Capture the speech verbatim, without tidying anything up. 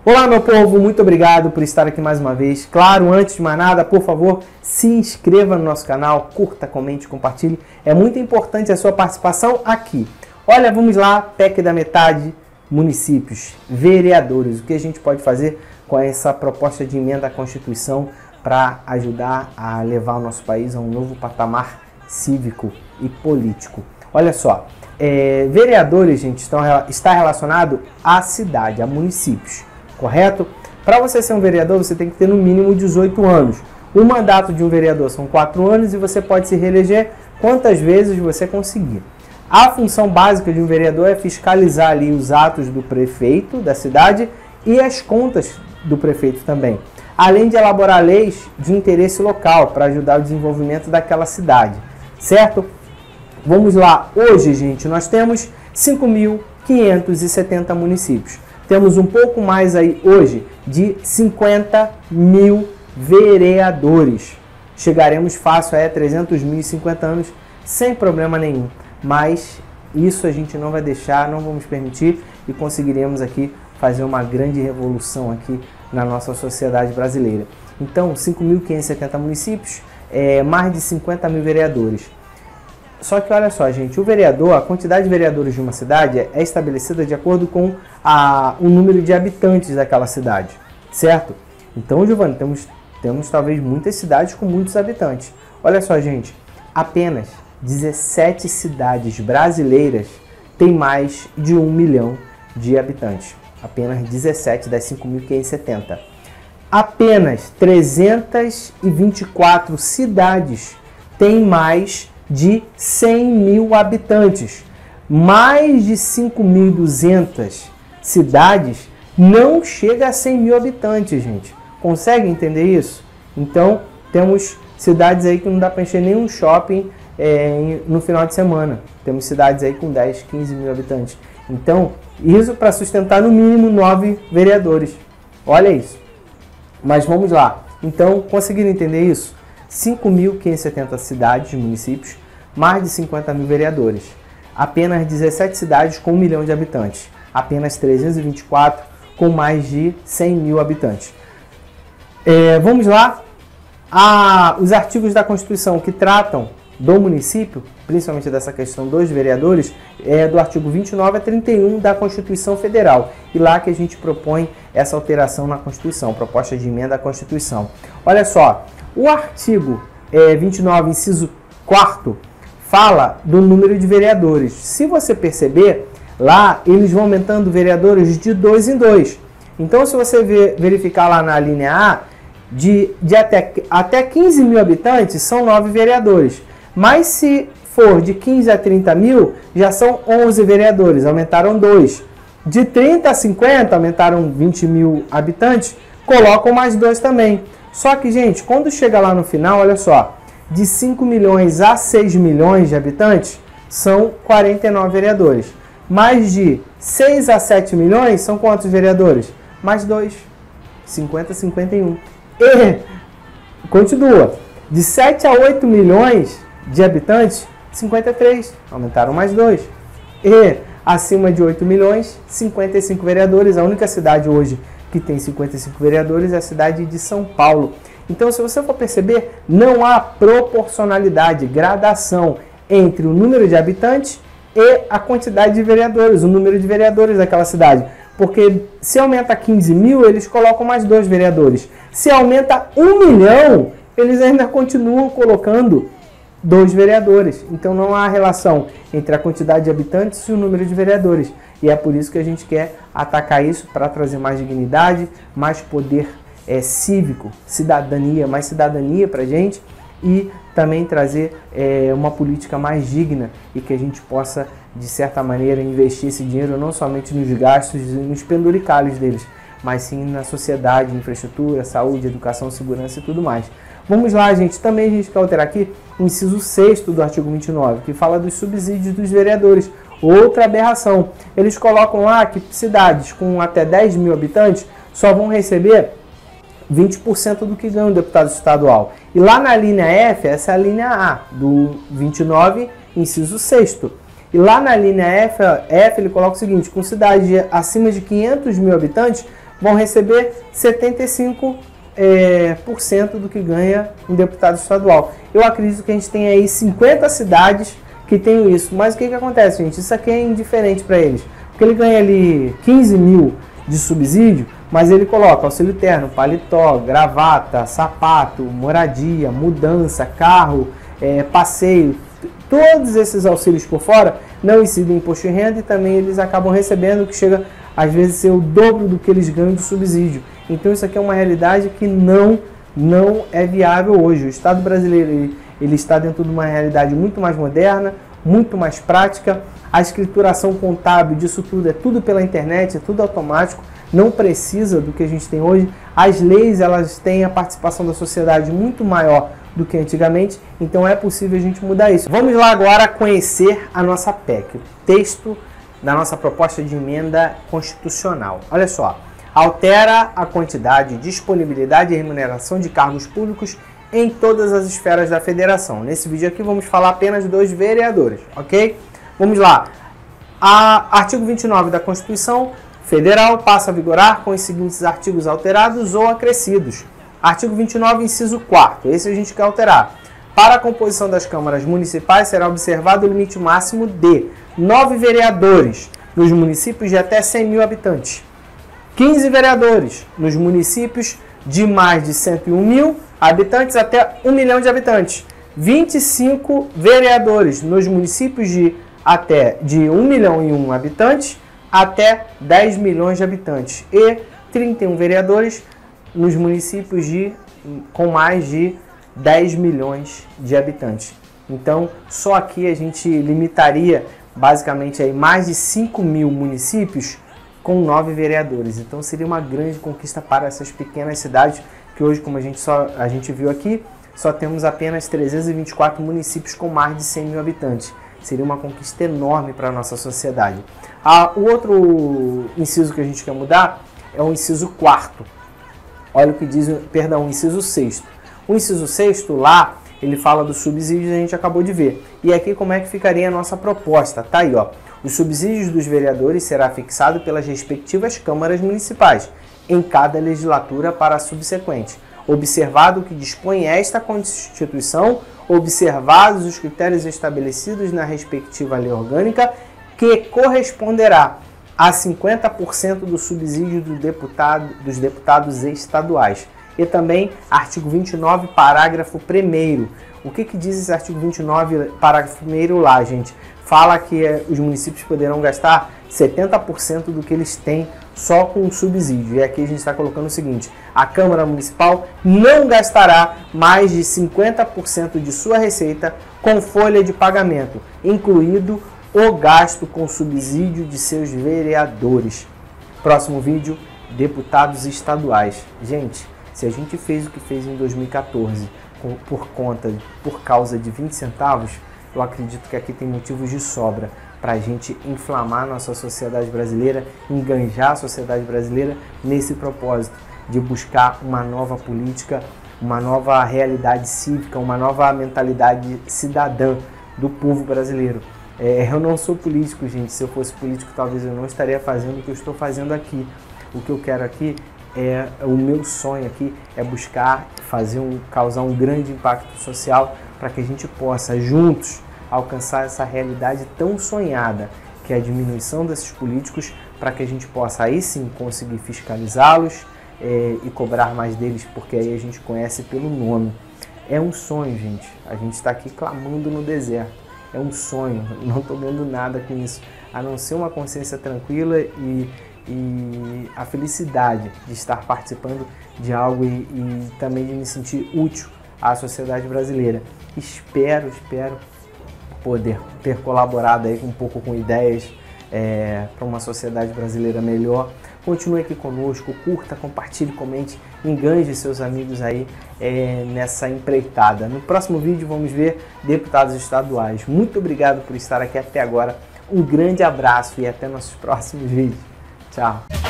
Olá, meu povo, muito obrigado por estar aqui mais uma vez. Claro, antes de mais nada, por favor, se inscreva no nosso canal, curta, comente, compartilhe. É muito importante a sua participação aqui. Olha, vamos lá, P E C da metade, municípios, vereadores. O que a gente pode fazer com essa proposta de emenda à Constituição para ajudar a levar o nosso país a um novo patamar cívico e político? Olha só, é, vereadores, gente, estão, está relacionado à cidade, a municípios. Correto? Para você ser um vereador, você tem que ter no mínimo dezoito anos. O mandato de um vereador são quatro anos e você pode se reeleger quantas vezes você conseguir. A função básica de um vereador é fiscalizar ali os atos do prefeito da cidade e as contas do prefeito também, além de elaborar leis de interesse local para ajudar o desenvolvimento daquela cidade, certo? Vamos lá, hoje, gente, nós temos cinco mil quinhentos e setenta municípios. Temos um pouco mais aí hoje de cinquenta mil vereadores. Chegaremos fácil a trezentos mil em cinquenta anos sem problema nenhum. Mas isso a gente não vai deixar, não vamos permitir e conseguiremos aqui fazer uma grande revolução aqui na nossa sociedade brasileira. Então, cinco mil quinhentos e setenta municípios, é, mais de cinquenta mil vereadores. Só que olha só, gente, o vereador, a quantidade de vereadores de uma cidade é estabelecida de acordo com a, o número de habitantes daquela cidade, certo? Então, Giovanni, temos, temos talvez muitas cidades com muitos habitantes. Olha só, gente, apenas dezessete cidades brasileiras têm mais de um milhão de habitantes. Apenas dezessete das cinco mil quinhentos e setenta. Apenas trezentas e vinte e quatro cidades têm mais de cem mil habitantes. Mais de cinco mil e duzentas cidades não chega a cem mil habitantes, gente. Consegue entender isso? Então, temos cidades aí que não dá para encher nenhum shopping é, no final de semana. Temos cidades aí com dez, quinze mil habitantes. Então, isso para sustentar no mínimo nove vereadores. Olha isso. Mas vamos lá. Então, conseguiram entender isso? cinco mil quinhentos e setenta cidades, municípios, mais de cinquenta mil vereadores. Apenas dezessete cidades com um milhão de habitantes. Apenas trezentos e vinte e quatro com mais de cem mil habitantes. É, vamos lá. Ah, os artigos da Constituição que tratam do município, principalmente dessa questão dos vereadores, é do artigo vinte e nove a trinta e um da Constituição Federal. E lá que a gente propõe essa alteração na Constituição, proposta de emenda à Constituição. Olha só, o artigo é, vinte e nove, inciso quatro, fala do número de vereadores. Se você perceber, lá eles vão aumentando vereadores de dois em dois. Então, se você ver, verificar lá na linha A, de, de até, até quinze mil habitantes são nove vereadores. Mas se for de quinze a trinta mil, já são onze vereadores, aumentaram dois. De trinta a cinquenta, aumentaram vinte mil habitantes, colocam mais dois também. Só que, gente, quando chega lá no final, olha só, de cinco milhões a seis milhões de habitantes, são quarenta e nove vereadores. Mais de seis a sete milhões, são quantos vereadores? Mais dois, cinquenta a cinquenta e um. E, continua, de sete a oito milhões de habitantes, cinquenta e três, aumentaram mais dois. E acima de oito milhões, cinquenta e cinco vereadores. A única cidade hoje que tem cinquenta e cinco vereadores é a cidade de São Paulo. Então, se você for perceber, não há proporcionalidade, gradação entre o número de habitantes e a quantidade de vereadores, o número de vereadores daquela cidade. Porque se aumenta quinze mil, eles colocam mais dois vereadores. Se aumenta um milhão, eles ainda continuam colocando dois vereadores. Então, não há relação entre a quantidade de habitantes e o número de vereadores. E é por isso que a gente quer atacar isso, para trazer mais dignidade, mais poder é, cívico, cidadania, mais cidadania para a gente e também trazer é, uma política mais digna e que a gente possa, de certa maneira, investir esse dinheiro não somente nos gastos e nos penduricalhos deles, mas sim na sociedade, infraestrutura, saúde, educação, segurança e tudo mais. Vamos lá, gente. Também a gente quer alterar aqui o inciso sexto do artigo vinte e nove, que fala dos subsídios dos vereadores. Outra aberração. Eles colocam lá que cidades com até dez mil habitantes só vão receber vinte por cento do que ganha um deputado estadual. E lá na linha F, essa é a linha A do vinte e nove, inciso sexto. E lá na linha F, F ele coloca o seguinte: com cidade acima de quinhentos mil habitantes, vão receber setenta e cinco por cento é, do que ganha um deputado estadual. Eu acredito que a gente tem aí cinquenta cidades que tem isso, mas o que, que acontece, gente? Isso aqui é indiferente para eles, porque ele ganha ali quinze mil de subsídio, mas ele coloca auxílio terno, paletó, gravata, sapato, moradia, mudança, carro, é, passeio, todos esses auxílios por fora não incidem em imposto de renda e também eles acabam recebendo o que chega às vezes a ser o dobro do que eles ganham de subsídio. Então isso aqui é uma realidade que não, não é viável hoje. O Estado brasileiro ele, ele está dentro de uma realidade muito mais moderna, muito mais prática. A escrituração contábil disso tudo é tudo pela internet, é tudo automático, não precisa do que a gente tem hoje. As leis elas têm a participação da sociedade muito maior do que antigamente, então é possível a gente mudar isso. Vamos lá agora conhecer a nossa P E C, o texto da nossa proposta de emenda constitucional. Olha só, altera a quantidade, disponibilidade e remuneração de cargos públicos em todas as esferas da federação. Nesse vídeo aqui vamos falar apenas dos vereadores, ok? Vamos lá. A artigo vinte e nove da Constituição Federal passa a vigorar com os seguintes artigos alterados ou acrescidos. Artigo vinte e nove, inciso quarto. Esse a gente quer alterar. Para a composição das câmaras municipais será observado o limite máximo de nove vereadores nos municípios de até cem mil habitantes, quinze vereadores nos municípios de mais de cento e um mil habitantes até um milhão de habitantes, vinte e cinco vereadores nos municípios de até de um milhão e um habitantes até dez milhões de habitantes e trinta e um vereadores nos municípios de, com mais de dez milhões de habitantes. Então, só aqui a gente limitaria basicamente aí mais de cinco mil municípios com nove vereadores. Então, seria uma grande conquista para essas pequenas cidades que hoje, como a gente, só, a gente viu aqui, só temos apenas trezentos e vinte e quatro municípios com mais de cem mil habitantes. Seria uma conquista enorme para a nossa sociedade. Ah, o outro inciso que a gente quer mudar é o inciso quarto. Olha o que diz, perdão, o inciso sexto. O inciso sexto lá, ele fala dos subsídios, a gente acabou de ver. E aqui como é que ficaria a nossa proposta? Tá aí, ó. Os subsídios dos vereadores será fixado pelas respectivas câmaras municipais em cada legislatura para a subsequente. Observado o que dispõe esta Constituição, observados os critérios estabelecidos na respectiva lei orgânica, que corresponderá a cinquenta por cento do subsídio do deputado, dos deputados estaduais. E também artigo vinte e nove, parágrafo primeiro. O que, que diz esse artigo vinte e nove, parágrafo primeiro lá, gente? Fala que eh, os municípios poderão gastar setenta por cento do que eles têm só com o subsídio. E aqui a gente está colocando o seguinte: a Câmara Municipal não gastará mais de cinquenta por cento de sua receita com folha de pagamento, incluído o gasto com subsídio de seus vereadores. Próximo vídeo, deputados estaduais. Gente, se a gente fez o que fez em dois mil e quatorze por conta, por causa de vinte centavos, eu acredito que aqui tem motivos de sobra para a gente inflamar nossa sociedade brasileira, enganjar a sociedade brasileira nesse propósito de buscar uma nova política, uma nova realidade cívica, uma nova mentalidade cidadã do povo brasileiro. É, eu não sou político, gente. Se eu fosse político, talvez eu não estaria fazendo o que eu estou fazendo aqui. O que eu quero aqui é, o meu sonho aqui é buscar fazer um, causar um grande impacto social para que a gente possa juntos alcançar essa realidade tão sonhada, que é a diminuição desses políticos, para que a gente possa aí sim conseguir fiscalizá-los é, e cobrar mais deles, porque aí a gente conhece pelo nome. É um sonho, gente. A gente está aqui clamando no deserto. É um sonho, não estou ganhando nada com isso, a não ser uma consciência tranquila e, e a felicidade de estar participando de algo e, e também de me sentir útil à sociedade brasileira. Espero, espero poder ter colaborado aí um pouco com ideias é, para uma sociedade brasileira melhor. Continue aqui conosco, curta, compartilhe, comente, enganje seus amigos aí é, nessa empreitada. No próximo vídeo vamos ver deputados estaduais. Muito obrigado por estar aqui até agora. Um grande abraço e até nossos próximos vídeos. Tchau!